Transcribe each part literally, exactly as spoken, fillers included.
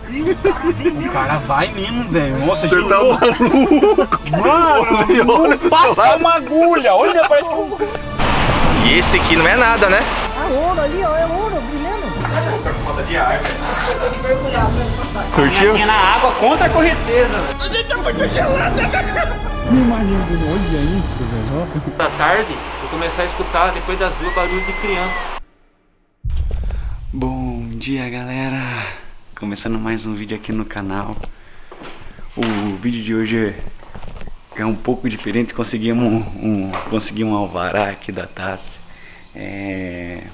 O cara vai mesmo, velho. Nossa, você tá maluco. Mano, passa uma agulha. Olha, parece que um... E esse aqui não é nada, né? É ouro ali, ó. É ouro, brilhando. Curtiu? Tinha na água contra a correnteza. A gente tá muito gelado. Imagina, olha isso, velho. Da tarde, vou começar a escutar depois das duas barulhos de criança. Bom dia, galera. Começando mais um vídeo aqui no canal. O vídeo de hoje é, é um pouco diferente. Conseguimos um, um, consegui um alvará aqui da Tassi. É...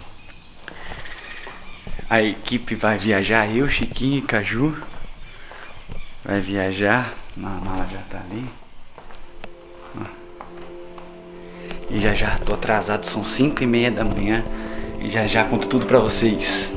A equipe vai viajar, eu, Chiquinho e Caju. Vai viajar. A mala já tá ali. E já já tô atrasado, são cinco e meia da manhã. E já já conto tudo pra vocês.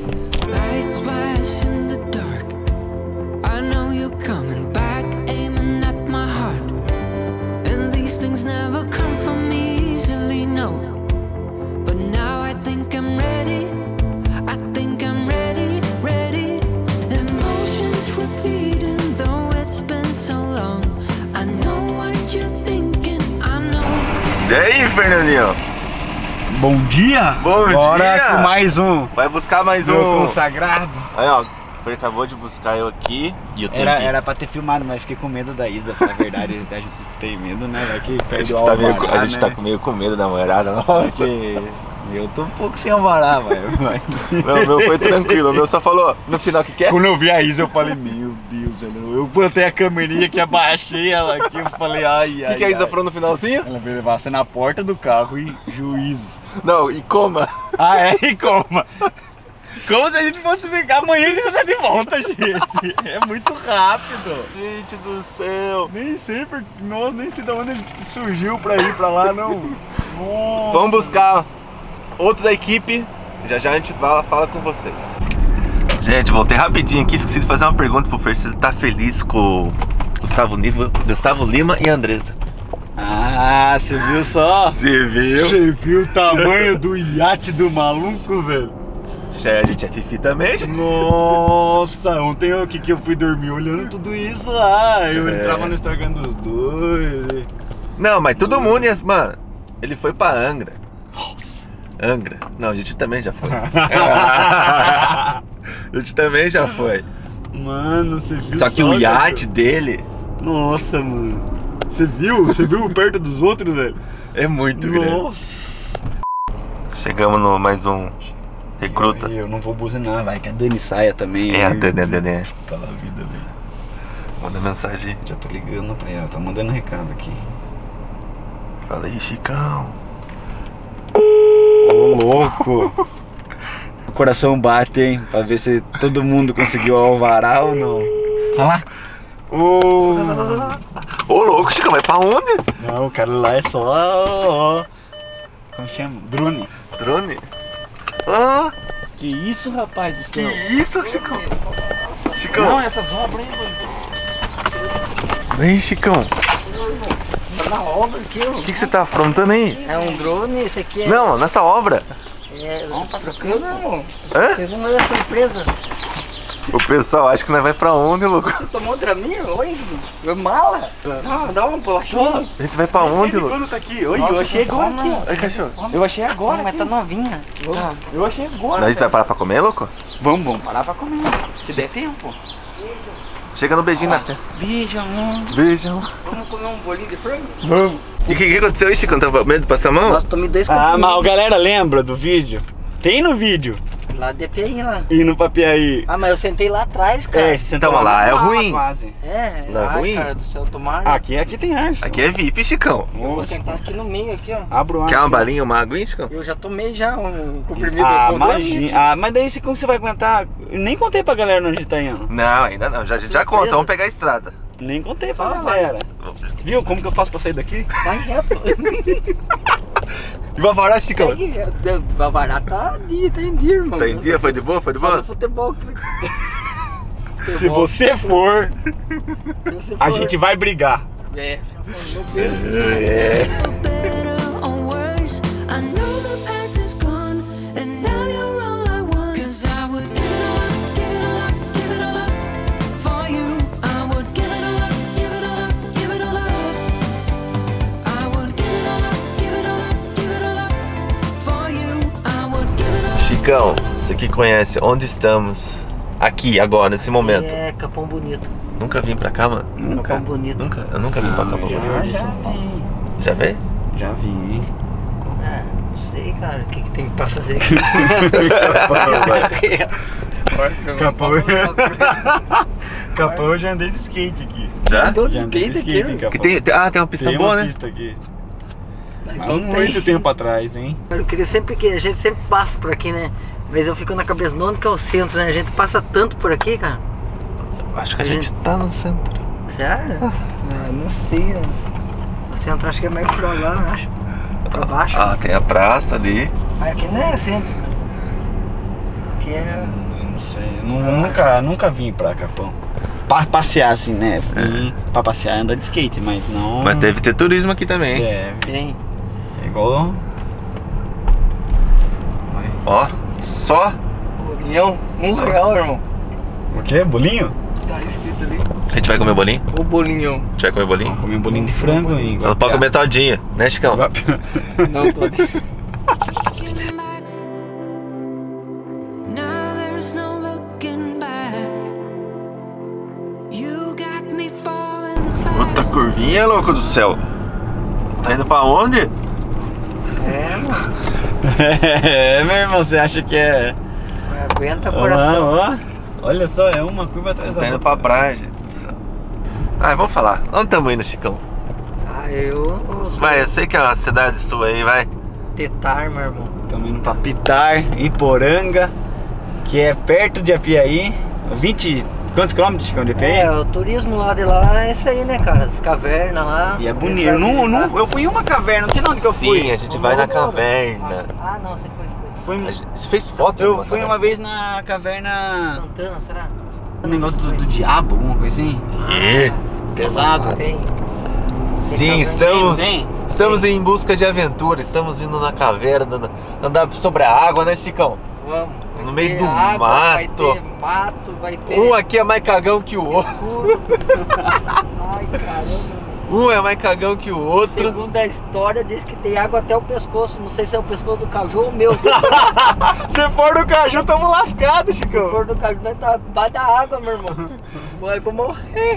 E aí, Fernandinho? Bom dia! Bom Bora dia! com mais um. Vai buscar mais Meu um consagrado. Aí, ó, ele acabou de buscar eu aqui e eu tenho Era, que... era pra ter filmado, mas fiquei com medo da Isa, pra verdade. A gente tem medo, né? Vai que A perde gente, o tá, meio, alvará, a gente né? tá meio com medo da mulherada, nossa. Porque eu tô um pouco sem alvará, velho. Não, o meu foi tranquilo, o meu só falou no final o que quer. Quando eu vi a Isa, eu falei, meu Deus, velho. Eu botei a câmerinha aqui, abaixei ela aqui, eu falei, ai, ai. O que, que a Isa ai. falou no finalzinho? Ela veio levar você na porta do carro e juízo. Não, e coma. Ah, é? E coma. Como se a gente fosse ficar amanhã e já tá de volta, gente. É muito rápido. Gente do céu. Nem sei, porque, nossa, nem sei de onde a gente surgiu pra ir pra lá, não. Nossa. Vamos buscar outro da equipe. Já já a gente fala, fala com vocês. Gente, voltei rapidinho aqui. Esqueci de fazer uma pergunta pro Fer se ele tá feliz com Gustavo Lima, Gustavo Lima e Andressa. Ah, você viu só? Você viu? Você viu o tamanho do iate do maluco, velho? Sério, a gente é fifi também, gente. Nossa, ontem eu, que, que eu fui dormir olhando tudo isso lá. Eu É. entrava no Instagram dos dois. Não, mas todo mundo ia... Mano, ele foi pra Angra. Angra? Não, a gente também já foi. A gente também já foi. Mano, você viu Só que o iate cara? dele Nossa, mano. Você viu? Você viu perto dos outros, velho? é muito grande. Nossa. Chegamos no mais um recruta. Eu, eu não vou buzinar, vai, que a Dani saia também. É a aí. Dani, a Dani. Tá na vida, velho. Manda mensagem. Já tô ligando pra ela, tá mandando recado aqui. Fala aí, Chicão. Ô, louco. O coração bate, hein? Pra ver se todo mundo conseguiu alvará ou não. Olha lá. Ô. Ô, louco, Chicão, vai pra onde? Não, o cara lá é só. Ó, como chama? Drone. Drone? Ah, Que isso, rapaz do que céu? isso, Chicão? Chicão. Não, essas obras aí, mano. Vem, Chicão. Tá na obra aqui, ó. O que, que você tá afrontando aí? É um drone, esse aqui é. Não, nessa obra. É, vamos pra trocando, não. Hã? Vocês vão ver a surpresa. O pessoal acha que nós vai pra onde, louco? Você tomou outra minha hoje? Foi mala? Não, dá uma bolachinha. A gente vai pra onde, louco? Quando tá aqui? Oi, eu achei agora aqui, ó. Ai, cachorro. Eu achei agora. Não, mas tá novinha. Ah, eu achei agora. A gente vai parar pra comer, louco? Vamos, vamos parar pra comer. Se der tempo. Chega no beijinho na testa. Beijo, amor. Beijão. Vamos comer um bolinho de frango? Vamos. E o que, que aconteceu aí, Chicão? Tava com medo de passar a mão? Nossa, tomei dois Ah, copinhos. mas a galera lembra do vídeo? Tem no vídeo. Lá de P I lá. Indo pra Piaí. Ah, mas eu sentei lá atrás, cara. É, você sentou Então, lá é na sala ruim. Quase. É, Não é ai, ruim? cara do céu, tomar. Aqui, aqui tem ar. Aqui é V I P, Chicão. Eu vou sentar aqui no meio, aqui, ó. Abre o ar. Quer uma aqui, ó. balinha, uma aguinha, Chicão? Eu já tomei já um comprimido. Ah, eu vou dormir imagina. aqui. Ah, mas daí se- como você vai aguentar? Eu nem contei pra galera onde tá indo. Não, ainda não. Já, a gente já conta. Vamos pegar a estrada. Nem contei Só pra vai. galera. Viu como que eu faço pra sair daqui? Vai reto. E vai varar, Chicão? Segue reto. Vai varar, tá dia, tá em dia, irmão. Tá em dia? Foi de boa? Foi de Só boa? no futebol. Se você for, Se você a for- gente vai brigar. É. Meu Deus. É. Chicão, você que conhece onde estamos aqui, agora, nesse momento? É Capão Bonito. Nunca vim pra cá, mano? Capão Bonito. Nunca? Eu nunca vim pra Capão já, Bonito. já. Já veio? Já vi. Ah, não sei, cara, o que, que tem pra fazer aqui? Capão. Capão eu já andei de skate aqui. Já? Andou de Já andei skate de aqui, skate em mano. Capão. Que tem, tem- ah, tem uma pista Tem boa, uma né? pista aqui. Então Há tem. muito tempo atrás, hein? Eu queria sempre que a gente sempre passa por aqui, né? Às vezes eu fico na cabeça, onde que é o centro, né? A gente passa tanto por aqui, cara. Acho que a gente tá no centro. Sério? Ah, não sei. O centro acho que é mais pra lá, eu acho. Pra baixo. Ah, tem a praça ali. Mas aqui não é centro. Aqui é. Eu não sei. Eu nu- nunca, nunca vim pra Capão. Pra passear assim, né? Vim pra passear e andar de skate, mas não. Mas deve ter turismo aqui também, hein? É, Tem. é igual. Ó, só. Bolinhão, um Nossa. real, irmão. O quê? Bolinho? Tá escrito ali. A gente vai comer bolinho? O bolinhão. A gente vai comer bolinho? Vamos comer um bolinho de frango aí. Só não pode comer todinha, né, Chicão? Não, tô aqui. Looking back, now there's no looking back. You got me falling Puta fast. curvinha, louco do céu. Tá indo pra onde? É, mano. É, meu irmão, você acha que é. Aguenta Ó, coração. ó. Olha só, é uma curva atrás da Tá indo outra. pra praia, gente do céu. Ah, vamos falar. Onde estamos indo, Chicão? Ah, eu. Vai, eu sei que é uma cidade sua aí, vai. Tetar, meu irmão. Estamos indo pra Pitar, Iporanga, que é perto de Apiaí. vinte. Quantos quilômetros, Chicão, de Apiaí? É, o turismo lá de lá é isso aí, né, cara? As cavernas lá. E é bonito. Vai Eu, não, visitar. não- eu fui em uma caverna, não sei onde que eu Sim, fui. a gente vai na caverna. Ah, não, você foi coisa. Fui, A gente- Você fez foto? eu numa fui caverna? uma vez na caverna. Santana, será? Um negócio do, do diabo, alguma coisa assim. É. Pesado. Tem. Sim, Tem estamos, Tem, estamos em busca de aventura. Estamos indo na caverna, na- andar sobre a água, né, Chicão? Vamos. Vai No meio ter do água, Vai mato. ter mato, vai ter. Um aqui é mais cagão que o outro. escuro. Ai, caramba. Um é mais cagão que o outro. Segundo a história, diz que tem água até o pescoço. Não sei se é o pescoço do caju ou o meu. Se Se for do Caju, tamo lascado, Chicão. for do caju, nós tá debaixo da água, meu irmão. Vai, vou morrer.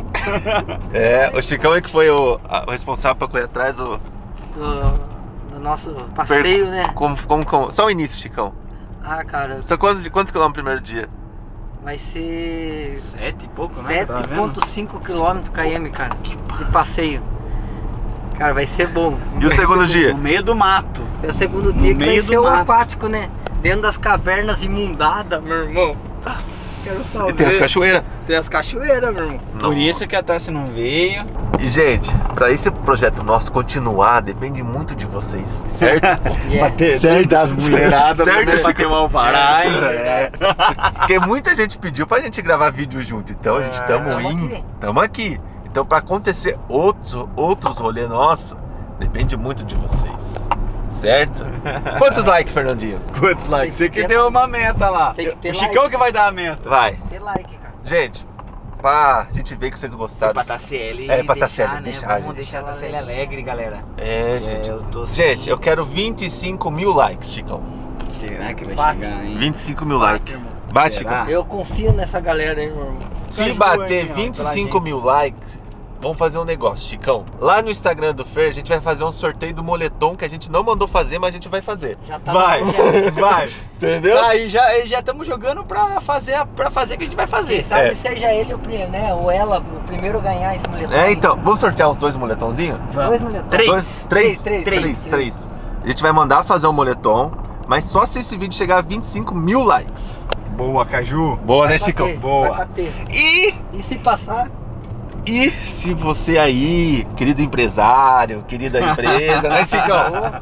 É, o Chicão é que foi o, a- o responsável pra correr atrás do. Do, do nosso passeio, né? Como, como, como- Só o início, Chicão. Ah, cara, São quantos, quantos quilômetros no primeiro dia? vai ser Sete e pouco, né? sete Tava vendo? vírgula cinco quilômetros km, cara, de passeio. Cara, vai ser bom. E o Vai segundo ser dia? No meio do mato. bom. É o segundo dia que vai meio do ser o mato. aquático, né? Dentro das cavernas imundadas, meu irmão. Quero só E tem as ver. cachoeiras. Tem as cachoeiras, meu irmão. Por isso que a Tassi não veio. E, gente, pra esse projeto nosso continuar, depende muito de vocês, certo? Yeah. ter, certo. Das mulheradas, Certo, né? Pra Chico? ter o alvará, hein? É. Porque muita gente pediu pra gente gravar vídeo junto, então a gente É, tamo, tamo indo, aqui. tamo aqui. Então pra acontecer outros, outros rolês nossos, depende muito de vocês, certo? Quantos likes, Fernandinho? Quantos likes? Você que ter- deu uma meta lá. Tem que ter O Chicão like. que vai dar a meta. Vai. Tem like, cara. Gente, pra gente ver que vocês gostaram. Pra Tassiele É, pra deixar, Tassiele né? deixar, Vamos gente. deixar a Tassiele alegre, galera. É, gente. eu tô Gente, sem- eu quero vinte e cinco mil likes, Chicão. Será que vai Bate. chegar, hein? vinte e cinco mil likes. irmão. Bate, Será? Chicão. Eu confio nessa galera aí, meu irmão. Se Ajuda bater aí, ó, vinte e pela cinco gente. mil likes, vamos fazer um negócio, Chicão. Lá no Instagram do Fer, a gente vai fazer um sorteio do moletom que a gente não mandou fazer, mas a gente vai fazer. Já tá Vai, no projeto. vai. Entendeu? Aí já já estamos jogando pra fazer, pra fazer o que a gente vai fazer. Quem sabe É. seja ele o primeiro, né? Ou ela o primeiro a ganhar esse moletom. É, então, vamos sortear os dois moletomzinhos? Dois moletons. Três. Dois, três, Três, três, três, três. A gente vai mandar fazer um moletom, mas só se esse vídeo chegar a vinte e cinco mil likes. Boa, Caju. Boa, né, Vai Chicão? bater, Boa. Vai bater. E, E se passar, e se você aí, querido empresário, querida empresa, né, Chicão?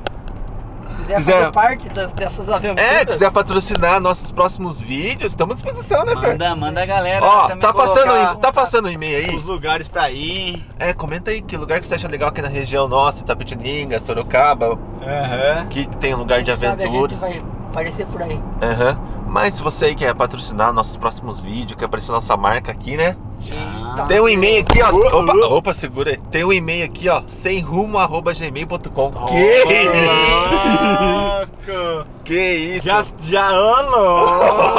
quiser, Quiser- fazer parte das, dessas aventuras. É, quiser patrocinar nossos próximos vídeos, estamos à disposição, né, Fer? Manda, manda a galera. Ó, também tá passando, colocar tá passando o e-mail aí? os lugares pra ir. É, comenta aí que lugar que você acha legal aqui na região nossa, Itapetininga, Sorocaba, Aham. que tem um lugar de Quem sabe aventura. a gente vai aparecer por aí. Aham. Mas se você aí quer patrocinar nossos próximos vídeos, quer aparecer nossa marca aqui, né? Já. tá. Tem um e-mail aqui, ó. Opa, opa, segura aí. Tem um e-mail aqui, ó. sem rumo arroba gmail ponto com. Que isso? Que isso? Já, já amo!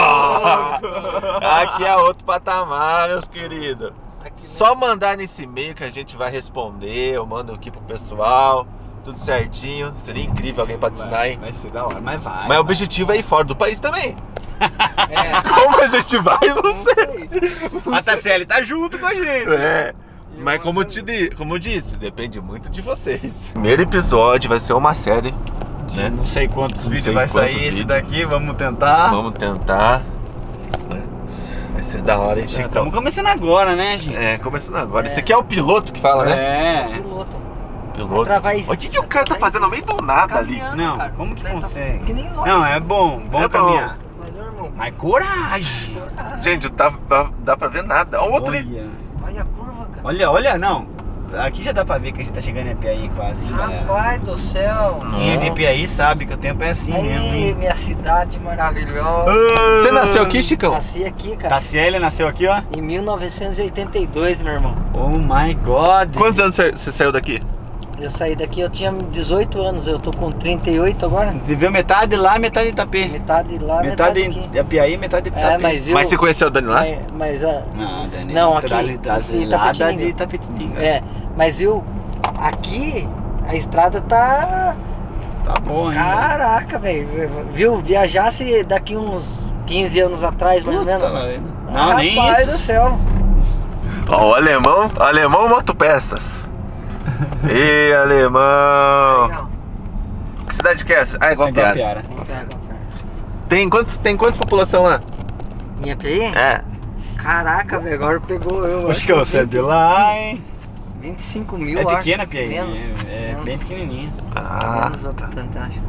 Aqui é outro patamar, meus queridos. Só mandar nesse e-mail que a gente vai responder. Eu mando aqui pro pessoal. Tudo certinho. Seria incrível alguém patrocinar, hein? Vai ser da hora, mas vai. Mas o objetivo é ir fora do país também. É. Como a gente vai, eu não sei. A Tassiele tá junto com a gente. É. Mas como eu, te, di- como eu disse, depende muito de vocês. Primeiro episódio vai ser uma série, né? Não sei quantos Não vídeos sei vai quantos sair esse vídeos. daqui, vamos tentar. Vamos tentar. Mas vai ser da hora, hein, Chicão? Estamos começando agora, né, gente? É, começando agora. É. Esse aqui é o piloto que fala, né? É. Piloto. Piloto. Travar Olha o que, que o cara tá fazendo no meio do nada ali. Caminhando, Não, cara. como que Daí tá consegue? Que nem nós. Não, é bom, bom É bom. caminhar. Mas, meu irmão, Mas coragem. Gente, tá, dá, dá pra ver nada. Olha o outro ali. Olha. olha a curva, cara. Olha, olha, não. Aqui já dá pra ver que a gente tá chegando em Apiaí quase, hein, galera. Rapaz do céu. Quem é de Apiaí sabe que o tempo é assim mesmo, Aí, hein? minha cidade maravilhosa. Você nasceu aqui, Chicão? Nasci aqui, cara. Tassiele nasceu aqui, ó. Em mil novecentos e oitenta e dois, meu irmão. Oh my God. Quantos anos você você saiu daqui? Eu saí daqui, eu tinha dezoito anos, eu tô com trinta e oito agora. Viveu metade lá, metade de Itapê. Metade lá, Metade metade, aqui. de Apiaí, metade de Itapê. É, mas eu... Mas você conheceu o Dani lá? Mas, mas a... Não, Dani, não, aqui, naturalidade aqui em lá de Itapetininga. Itapetininga. É, mas eu... Aqui, a estrada tá... Tá bom, hein? Caraca, velho. Viu? Viajasse daqui uns quinze anos atrás, mais ou Puta menos. lá, velho. Não, nem Rapaz isso. do céu. Ó, o alemão, alemão motopeças. Ê, alemão. Legal. Que cidade que é essa? Ah, é igual É igual piada. Piara. Vamos pegar, vamos pegar. Tem quantos, tem quantas população lá? Minha P I? É. Caraca, velho, agora pegou eu. Acho que você é de lá, hein? vinte e cinco mil, É acho. pequena, Piaí. Menos. É, é menos. bem pequenininha. Ah, Menos habitante, acho.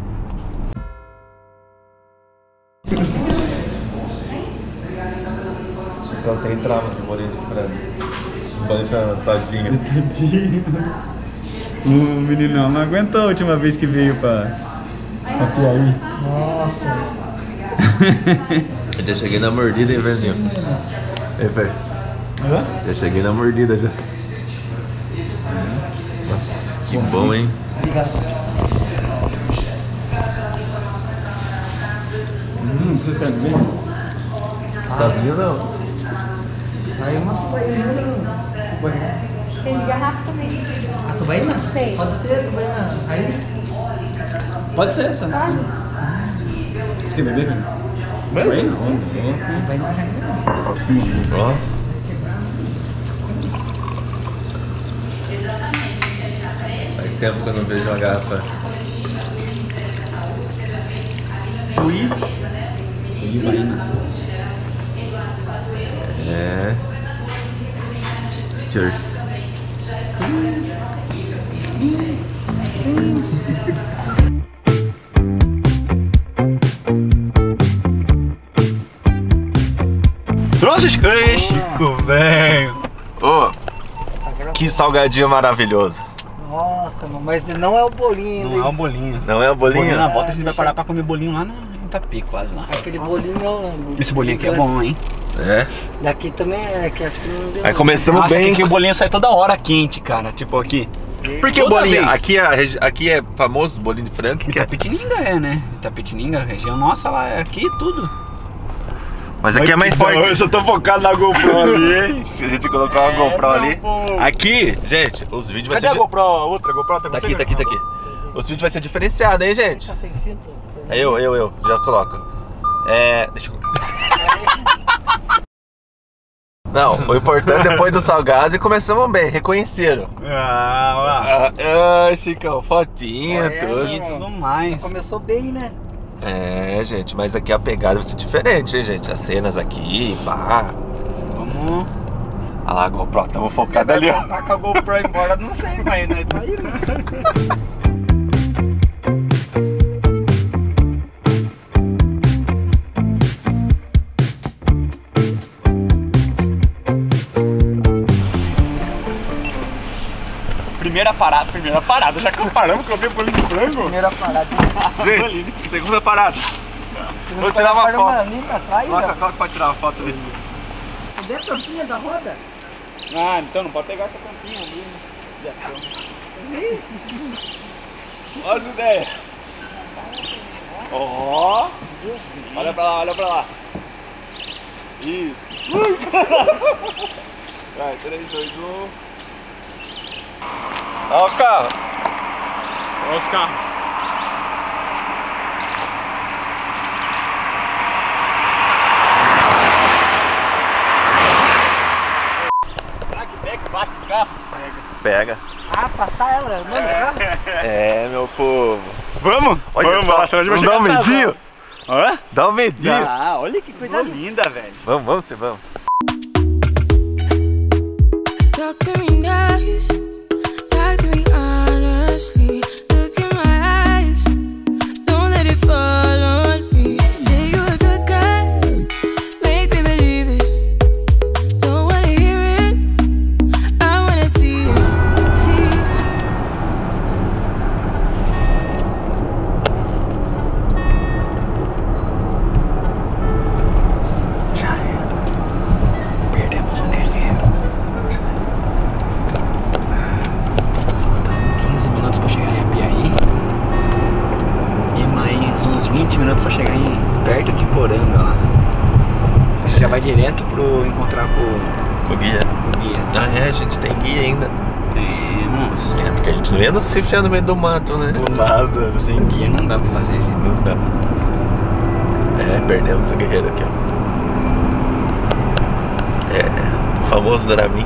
Chicão tem trava de bolinho de frango. Bolinho de frango, tadinho. O menino não aguentou a última vez que veio pra, pra Piaí. Eu já cheguei na mordida, hein, velhinho? Ei, velho. Já cheguei na mordida já. Nossa, que bom, hein? Obrigado. Hum, você tá vendo? Tá vindo não? Aí uma tubaína. Tem garrafa também. A tubaína? Tem. Pode ser a tubaína raiz? Pode ser essa. Pode? Você quer beber? Vai não, não. Tubaína raiz. Ó. Faz tempo que eu não vejo uma garrafa. Ui. Ui, vai não. É. Cheers. Trouxe os cães, Chico, velho. Ô, que salgadinho maravilhoso. Nossa, mano, mas não é o bolinho, Não é né? um bolinho. Não é o bolinho? Bolinho na volta a gente vai parar pra comer bolinho lá no Itapê, quase lá. Aquele bolinho é o... Esse bolinho aqui é bom, hein? É. Daqui também é, que acho que não deu. Aí começamos Nossa, bem. aqui o bolinho sai toda hora quente, cara. Tipo aqui. Por que o Toda bolinho? vez. Aqui é, a regi- aqui é famoso bolinho de frango? Que que é? Itapetininga é, né? Itapetininga, região nossa lá, é aqui tudo. Mas aqui é mais forte. Eu só tô focado na GoPro ali, hein? A gente colocou uma É, GoPro meu ali. povo. Aqui, gente, os vídeos vai Cadê ser. a di- GoPro? A outra GoPro tá Tá aqui, tá aqui, tá aqui. Os vídeos vai ser diferenciado, hein, gente? Tá sem cinto? É eu, eu, eu. Já coloca. É. Deixa eu. Não, o importante é depois do salgado e começamos bem, reconheceram. Ah, Ah, ah, Chicão, fotinha, É, tudo. e tudo mais. Começou bem, né? É, gente, mas aqui a pegada vai ser diferente, hein, gente? As cenas aqui, pá. Vamos. Olha lá, a GoPro, tamo focado ali, ó. Tá com a GoPro embora, não sei, mas né? Tá aí, né? Primeira parada, primeira parada. Já que paramos com o bolinho de frango. Primeira parada. Gente, segunda parada. Segunda Vou tirar uma parada, foto. mano, ali atrás, Coloca, ó. coloca pra tirar uma foto ali. Cadê a tampinha da roda? Ah, então não pode pegar essa tampinha ali, né? Olha as ideias. Ó. Oh. Olha pra lá, olha pra lá. Isso. Vai, três, dois, um. Olha o carro. Olha os carros. Bate o carro. Pega. Ah, passar ela, mano. É, meu povo. Vamos? Olha vamos, só, lá, senão a gente vai vamos dar um chegar medinho? atrasado. Hã? Dá um medinho. Ah, olha que coisa linda, velho. Vamos, vamos, sim, vamos. Talk to me nice, talk to me honestly. Look in my eyes, don't let it fall on me. Say you're a good guy, make me believe it. Don't wanna hear it, I wanna see you, see you. Já era. Perdemos o guerreiro. quinze minutos pra chegar em Apiaí. E mais uns vinte minutos pra chegar em perto de Poranga lá. A gente já vai direto pro encontrar com, O guia. com o guia. Ah, é, a gente tem guia ainda. Temos. É, porque a gente não anda se enfiar no meio do mato, né? Do nada, sem guia não dá pra fazer, gente. Não dá. É, perdemos o guerreiro aqui, ó. É, o famoso Dramin.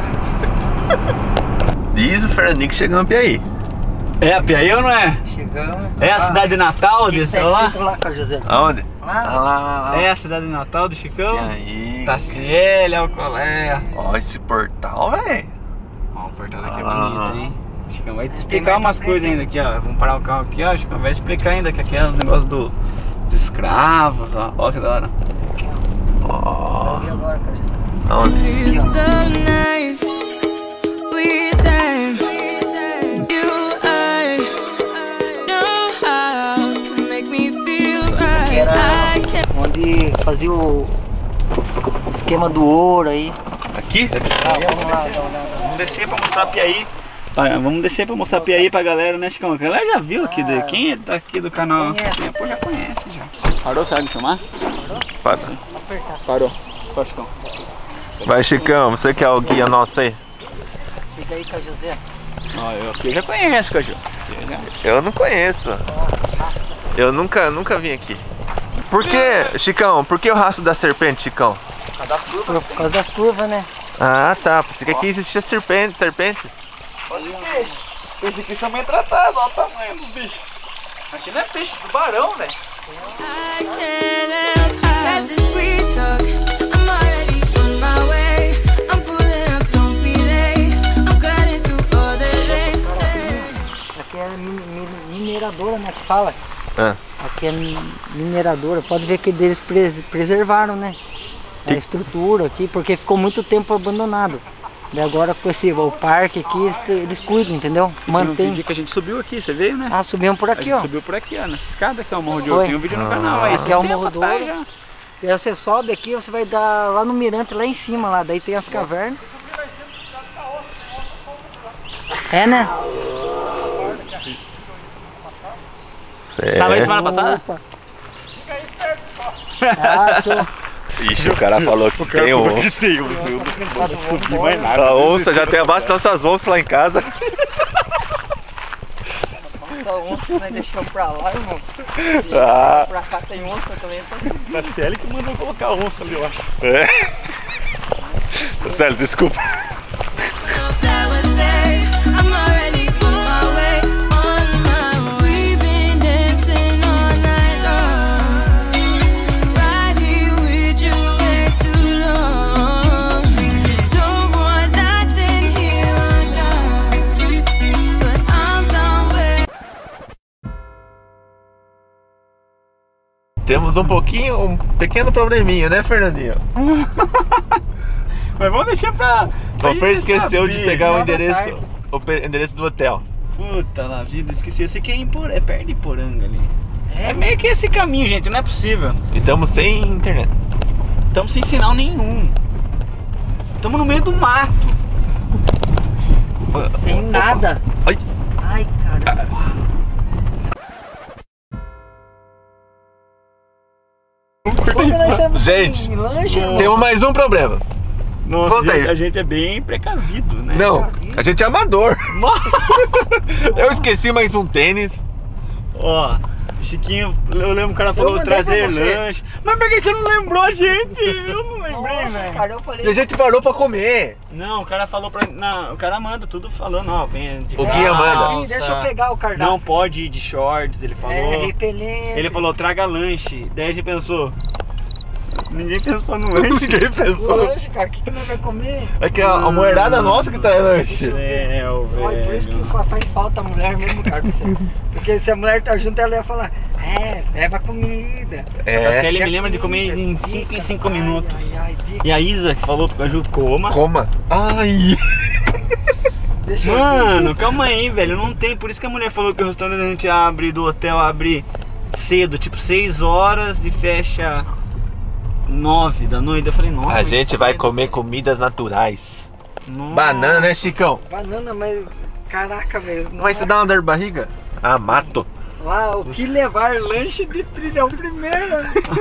Diz o Fernandinho que chegamos aí. É Apiaí ou não é? Chegamos. É a cidade de Natal O que de que tá lá? escrito lá, Carlos José? Aonde? Lá. Ah, lá, lá, lá. É a cidade de Natal do Chicão? E aí? Tassiele, Alcolé. Ó, esse portal, velho. Ó, o portal daqui é Ah. bonito, hein? Chicão vai te Tem explicar mais umas pra coisas frente, ainda aqui, ó. Vamos parar o carro aqui, ó. Chicão vai explicar ainda que aqui é os negócios do, dos escravos, ó. Ó que da hora. Aqui, ó. Ó. E agora, Carlos José? Aonde? Feels so nice, we time. You, I know how to make me feel Que right. era I can't. onde fazia o esquema do ouro aí. Aqui? Ah, vamos lá, dá uma olhada. Vamos descer pra mostrar Apiaí. Ah, vamos descer pra mostrar Apiaí pra galera, né, Chicão? A galera já viu aqui, de, quem é daqui do canal? Conhece. Pô, já conhece já. Parou, sabe me filmar? Para. Apertar. Parou. Pô, Chicão. Vai, Chicão, você que é o guia nosso aí. Chega aí, Carlos José. Ó, eu aqui já conheço, cachorro. Eu não conheço. Eu nunca, nunca vim aqui. Por que, Chicão, por que o rastro da serpente, Chicão? Por, por causa das curvas, né? Ah, tá. Pensei que aqui existia serpente, serpente. Olha o peixe. Os peixes aqui são bem tratados, olha o tamanho dos bichos. Aqui não é peixe, é tubarão, velho. I can't help had this sweet talk. I'm already on my way. I'm pulling up, don't be late. I'm cutting through all the lanes. Aqui é min- min- mineradora, né? Que fala. Ah. Aqui é mi- mineradora. Pode ver que eles pres- preservaram, né? A estrutura aqui, porque ficou muito tempo abandonado. E agora com esse o parque aqui, eles, eles cuidam, entendeu? Tem um Mantém. vídeo que a gente subiu aqui, você veio, né? Ah, subimos por a aqui, gente ó. subiu por aqui, ó, nessa escada aqui, ó, o Morro de Foi. Ouro. Tem um vídeo no canal aí. Aqui é o esses Morro tempos do atrás Ouro. já. E aí você sobe aqui, você vai dar lá no mirante, lá em cima, lá. Daí tem as cavernas. É, né? Certo. Tava aí semana passada? Opa. Ah, show. Ixi, o cara falou que tem onça. tem onça, eu não vou subir mais nada. A onça, já tem abaixo das nossas onças lá em casa. Essa onça nós deixamos pra lá, irmão. E Ah. pra cá tem onça também. Da C L que mandou colocar onça ali, eu acho. É. Sério, desculpa. No flowers there. I'm already on my way. On my way. We've been dancing all night long. Right here with you way too long. Don't want nothing here or now. But I'm done with. Temos um pouquinho, um pequeno probleminha, né, Fernandinho? Mas vamos deixar pra... pra O Fer gente esqueceu de saber. pegar o Final da endereço, tarde. o pe- endereço do hotel. Puta lá, vida, esqueci. Eu sei que é, em Por... é perto de Poranga ali. É meio que esse caminho, gente, não é possível. E estamos sem internet. Estamos sem sinal nenhum. Estamos no meio do mato. Sem nada. Ai. Ai, cara. Gente, lanche, irmão. temos mais um problema. Nossa, Conta a gente, aí. a gente é bem precavido, né? Não, a gente é amador. Eu esqueci mais um tênis. Ó, Chiquinho, eu lembro que o cara falou mandei trazer pra você. lanche. Mas por que você não lembrou a gente? Eu não lembrei, Nossa, velho. cara, eu E a falei. gente parou pra comer. Não, o cara falou pra. Não, o cara manda tudo falando, ó, vem de O guia manda. Aqui, deixa eu pegar o cardápio. Não pode ir de shorts, ele falou. É, repelente. Ele falou, traga lanche. Daí a gente pensou. Ninguém pensou no lanche. Ninguém O lanche, cara, o que, que nós vai comer? É que a, a mulherada nossa que traz lanche. Céu, Olha, por isso que velho. fa- faz falta a mulher mesmo, cara. Você- Porque se a mulher tá junto, ela ia falar, é, leva comida. A É, Célia me Quer lembra de comer comida, em cinco em dicas, cinco ai, minutos. Ai, ai, dica. E a Isa que falou pro Caju, coma. coma. Ai. Deixa eu Mano, calma aí, velho. Não tem. Por isso que a mulher falou que o restaurante abre do hotel abre cedo, tipo seis horas e fecha nove da noite. Eu falei, nossa. A mas gente vai cedo. comer comidas naturais. Nossa. Banana, né, Chicão? Banana, mas caraca, velho. não Vai é- se dar uma dor de barriga? Ah, mato. Lá, o que levar lanche de trilha é o primeiro.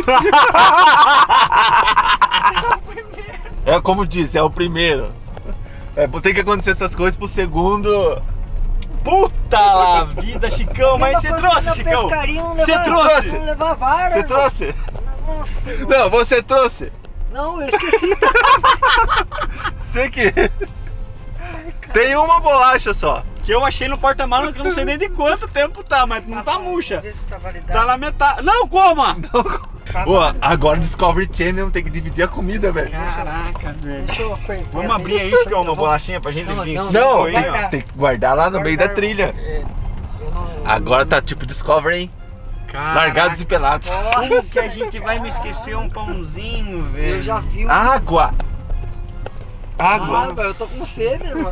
É como disse, é o primeiro. É, tem que acontecer essas coisas pro segundo. Puta lá, vida, Chicão. Mas você Mesma coisa trouxe, que na Chicão. pescaria, não Você levar- trouxe? Não levar vara. Você irmão. trouxe? Nossa, irmão. Não, você trouxe. Não, eu esqueci. Você que. Tem uma bolacha só. Que eu achei no porta-malas que eu não sei nem de quanto tempo tá, mas não tá murcha. Vê se tá validado. Tá na metade. Não, coma! Tá Pô, validado. agora Discovery Channel tem que dividir a comida, velho. Caraca, velho. Deixa eu apertar. Vamos abrir aí, Chicão, uma bolachinha pra gente Não, vir. não, cinco Não, aí, tem, ó. guardar. tem que guardar lá no meio da trilha. É, eu não- eu Agora tá tipo Discovery, hein? Caraca. Largados e pelados. Como que a gente vai me esquecer um pãozinho, não- velho? Eu já vi um. Água. Água. Água, eu tô com sede, irmão.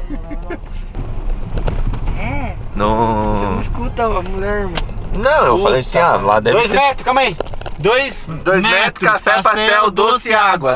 É, você não Não. escuta a mulher, irmão. Não, eu falei assim, ah, lá deve Dois ter. metros, calma aí. Dois, Dois metros, café, pastel, doce e água.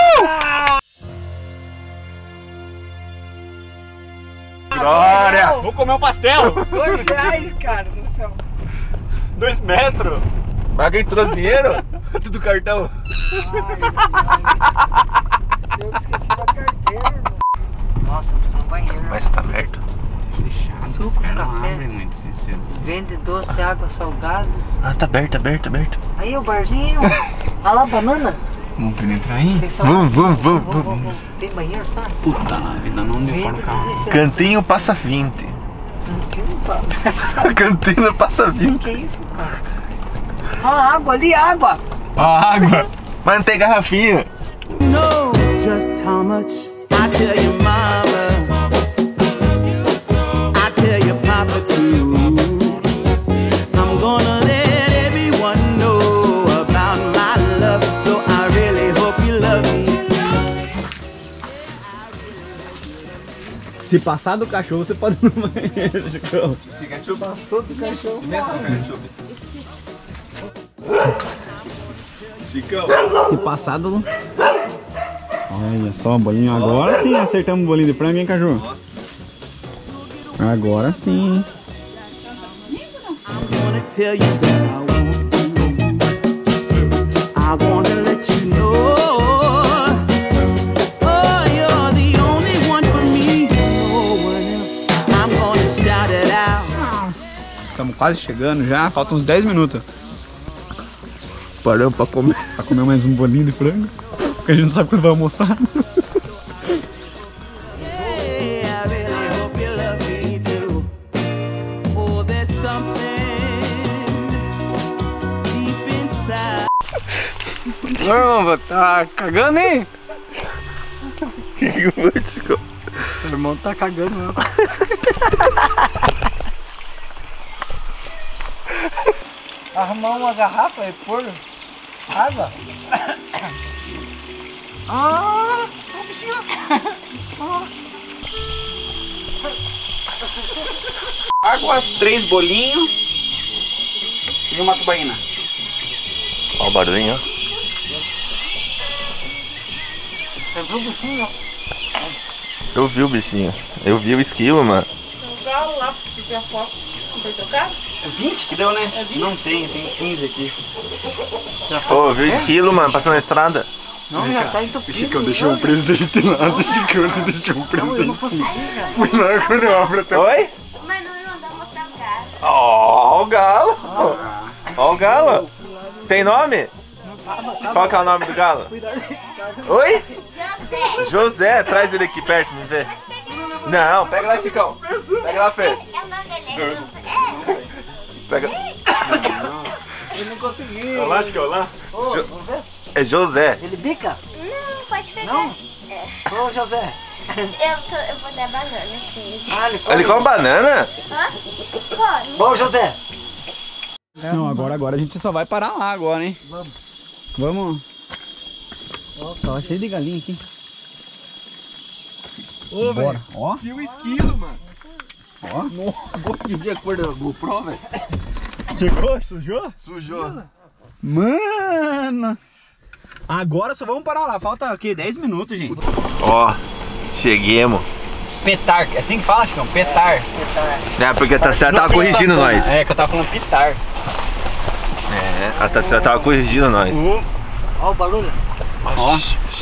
Glória! Vou comer um pastel. Dois reais, cara, do céu. Dois metros. Mas alguém trouxe dinheiro? Tudo cartão. Ai, ai. Eu esqueci da carteira, irmão. Nossa, eu preciso de um banheiro. irmão. Mas tá perto. Fechado. Sucos, Os caras não café. abrem muito assim cedo. Vende doce, água, salgados. Ah, tá aberto, aberto, aberto. Aí o barzinho. Olha lá, banana. Vamos primeiro entrar aí? Tem só- Vamos, vamos, vamos, Vamos, vamos. vamos. Tem banheiro, sabe? Puta na vida, não me fora o carro. Cantinho passa vinte. Cantinho, pá. Cantina passa Que vinte. isso, cara? Ó, água ali, água. A água. Mas não tem garrafinha. know just how much I tell your mama, I tell your papa too. I'm gonna let everyone know about my love, so I really hope you love me too. Se passar do cachorro, você pode ir no banheiro, Chicão. Passou do cachorro. Chicão. Se passar do... Olha só o bolinho. Agora sim acertamos o bolinho de frango, hein, Caju? Agora sim. I'm gonna tell you that I want you. I wanna let you know. Oh, you're the only one for me. No one else. I'm gonna shout it out. Estamos quase chegando já, faltam uns dez minutos Paramos pra comer. pra comer mais um bolinho de frango. Porque a gente não sabe quando vai almoçar. Hey, I really hope you love me too. Oh, there's something deep inside. Irmão, tá cagando, hein? Que que foi, Chicão? Meu irmão tá cagando, não. Arrumar uma garrafa e pôr água. Ah, o bichinho. Águas, três bolinhos e uma tubaína. Olha o barulhinho, ó. Você viu o bichinho? Eu vi o bichinho. Eu vi o esquilo, mano. Tem um galo lá, porque a foto não foi trocada? É vinte que deu, né? Não tem, tem quinze aqui. Ô, viu o esquilo, mano, passando na estrada. Não, já tá entupido. O Chicão deixou o presidente lá. O Chicão, você deixou o presidente. Fui lá quando eu abro até. Oi? Mas não me mandou mostrar o cara. Ó, o galo. Ó o galo. Tem nome? Qual que é o nome do galo? Oi? José. José, traz ele aqui perto, me ver. Não, pega lá, Chicão. Pega lá perto. É o nome dele, é José. Pega. Ele não conseguiu. Olha lá, Chicão, lá. Ô, vamos ver? É José. Ele bica? Não, pode pegar. Não? É. Ô, José. Eu, tô, eu vou dar banana aqui. Ah, ele Ele come banana? Hã? Pode. Bom, José. Não, agora, agora a gente só vai parar lá agora, hein? Vamos. Vamos. Nossa, ó, cheio de galinha aqui. Ô, Bora. Ó. Viu o esquilo, mano. Ó. Nossa, que ver a cor da GoPro, velho. Chegou? Sujou? Sujou. Mano. Agora só vamos parar lá. Falta o quê? dez minutos, gente. Ó, cheguemos. Petar. É assim que fala, Chicão? Petar. É, porque a Tassiana tava corrigindo nós. É, que eu tava falando pitar. É, a Tassiana tava corrigindo nós. Ó o barulho. Ó.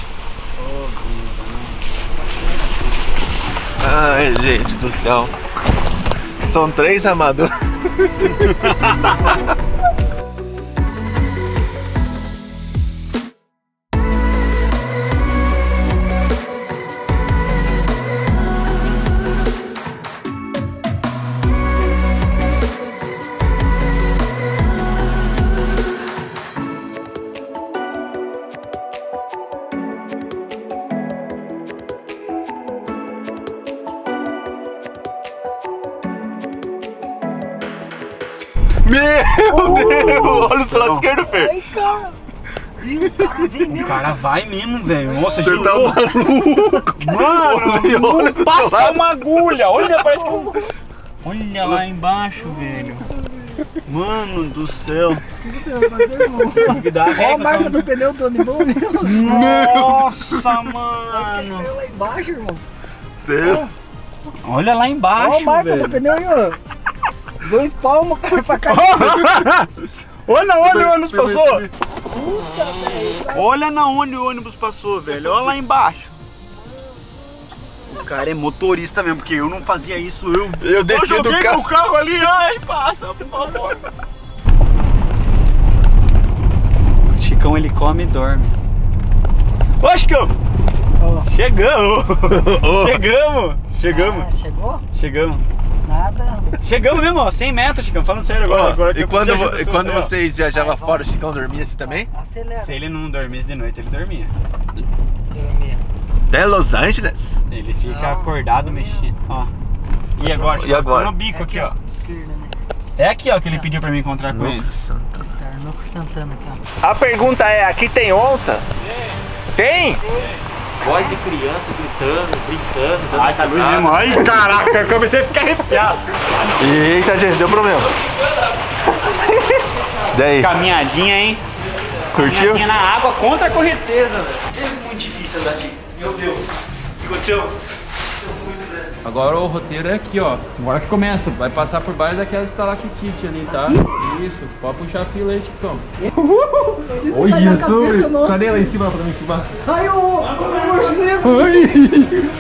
Ai, gente do céu. São três amadores. Meu Deus! Olha do lado esquerdo, Fer. Ai, cara. Ih, o cara vem O mesmo. cara vai mesmo, velho. Nossa, Você tá girou. maluco? Mano, Olha do seu passa lado. uma agulha. Olha, parece que um... Olha lá embaixo, velho. Mano do céu. Tem que dar Ó a régua, marca tá? do pneu do Onibone. Nossa, mano. Lá embaixo, irmão. Você... Olha lá embaixo, Ó a marca velho. do pneu aí, ó. Dois palmos, cara, pra cá. Olha onde o ônibus passou. Puta, velho. Olha na onde o ônibus passou, velho. Olha lá embaixo. O cara é motorista mesmo, porque eu não fazia isso, eu... Eu desci eu do joguei carro. meu carro ali, ai, passa, por favor. O Chicão, ele come e dorme. Ô, Chicão! Ó. Chegamos! Chegamos! Chegamos! Ah, chegou? Chegamos! Nada. Chegamos mesmo, ó, cem metros, Chicão, falando sério agora. Ó, agora que e eu quando, preciso vo- de e ajuda quando sua. vocês viajavam Vai, fora, o vai. Chicão dormia assim também? Acelera. Se ele não dormisse de noite, ele dormia. Dormir. Até Los Angeles? Ele fica Não. acordado mexendo, ó. E agora, E Chicão? agora? Tô no bico aqui, ó. Esquerda, né? É aqui, ó, que ele pediu pra mim encontrar com ele. Tá, Arnulfo Santana aqui, ó. A pergunta é, aqui tem onça? Tem? Voz de criança gritando, brincando, dando Ai, tá doido risada. mesmo. Ai, caraca, eu comecei a ficar arrepiado. Eita, gente, deu problema. Daí, Caminhadinha, hein? curtiu? Caminhadinha na água contra a correnteza, velho. É muito difícil andar aqui. Meu Deus. O que aconteceu? Eu sou muito velho. Agora o roteiro é aqui, ó. Agora que começa. Vai passar por baixo daquela estalactite ali, tá? Isso. Pode puxar a fila aí, Chicão. Olha, Jesus! Cadê lá em cima pra mim filmar? Ai, o morcego!